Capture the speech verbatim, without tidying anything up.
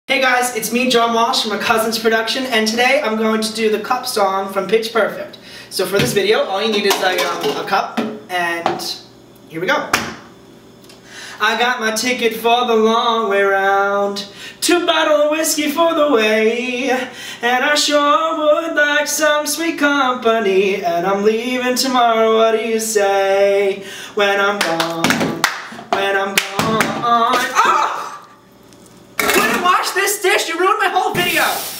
Hey guys, it's me, John Walsh from A Cousins Production, and today I'm going to do the cup song from Pitch Perfect. So for this video, all you need is a, um, a cup, and here we go. I got my ticket for the long way round, two bottle of whiskey for the way, and I sure would like some sweet company, and I'm leaving tomorrow, what do you say? When I'm gone, when I'm gone. Oh! Wash this dish, you ruined my whole video!